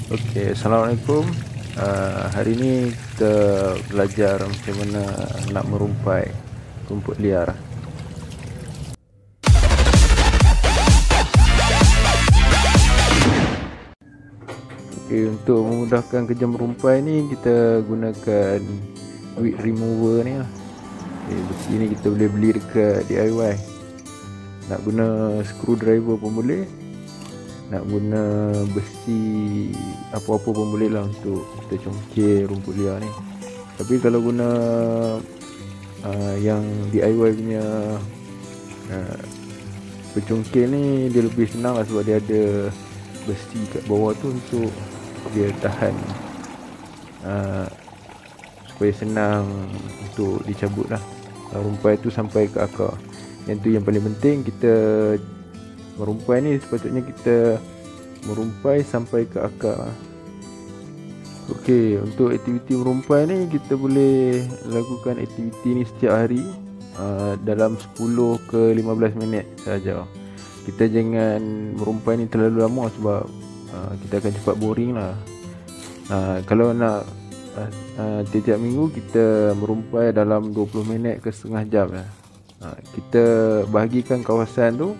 Okey, Assalamualaikum. Hari ini kita belajar macam mana nak merumpai rumput liar. Okey, untuk memudahkan kerja merumpai ni kita gunakan weed remover ni lah. Okey, besi ni kita boleh beli dekat DIY. Nak guna screwdriver pun boleh. Nak guna besi apa-apa pun boleh lah untuk kita congkir rumput liar ni. Tapi kalau guna yang DIY punya pencongkir ni, dia lebih senang lah sebab dia ada besi kat bawah tu untuk dia tahan, supaya senang untuk dicabut lah rumpai tu sampai ke akar. Yang tu yang paling penting. Kita merumpai ni sepatutnya kita merumpai sampai ke akar. Okey, untuk aktiviti merumpai ni kita boleh lakukan aktiviti ni setiap hari dalam 10 ke 15 minit saja. Kita jangan merumpai ni terlalu lama sebab kita akan cepat boring lah. Kalau nak tiap-tiap minggu kita merumpai dalam 20 minit ke setengah jam lah. Kita bahagikan kawasan tu.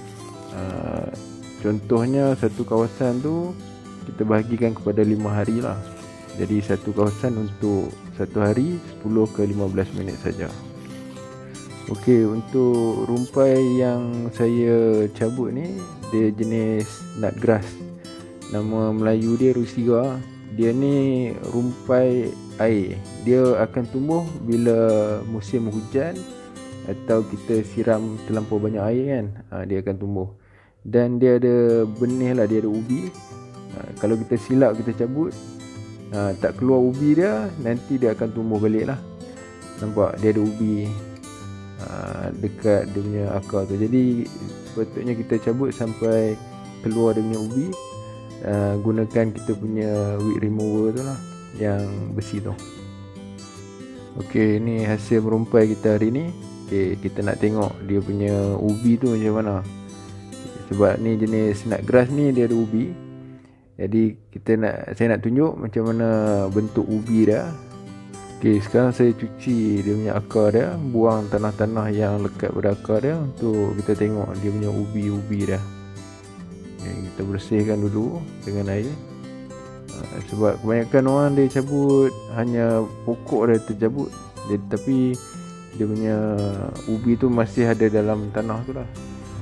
Contohnya satu kawasan tu kita bahagikan kepada 5 hari lah. Jadi satu kawasan untuk satu hari 10 ke 15 minit saja. Okey, untuk rumpai yang saya cabut ni dia jenis nutgrass. Nama Melayu dia Rusiga. Dia ni rumpai air. Dia akan tumbuh bila musim hujan atau kita siram terlampau banyak air kan, dia akan tumbuh. Dan dia ada benih lah, dia ada ubi. Kalau kita silap kita cabut, tak keluar ubi dia, nanti dia akan tumbuh balik lah. Nampak dia ada ubi dekat dia punya akar tu. Jadi sepatutnya kita cabut sampai keluar dia punya ubi. Gunakan kita punya weed remover tu lah, yang besi tu. Okey, ni hasil merumpai kita hari ni. Okay, kita nak tengok dia punya ubi tu macam mana. Sebab ni jenis nutgrass ni dia ada ubi. Jadi saya nak tunjuk macam mana bentuk ubi dia. Okey, sekarang saya cuci dia punya akar dia, buang tanah-tanah yang lekat pada akar dia untuk kita tengok dia punya ubi-ubi dia. Okay, kita bersihkan dulu dengan air. Sebab kebanyakan orang dia cabut hanya pokok dia tercabut. Tapi dia punya ubi tu masih ada dalam tanah tu lah.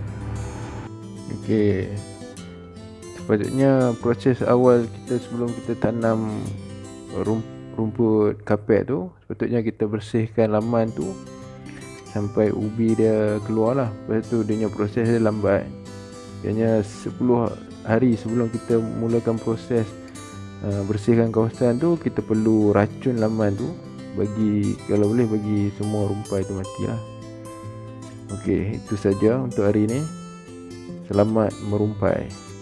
Okey, sepatutnya proses awal kita sebelum kita tanam rumput kapet tu, sepatutnya kita bersihkan laman tu sampai ubi dia keluar lah. Lepas tu dia punya proses dia lambat. Biasanya 10 hari sebelum kita mulakan proses bersihkan kawasan tu, kita perlu racun laman tu, kalau boleh bagi semua rumpai tu mati lah. Okey, itu saja untuk hari ni. Selamat merumpai.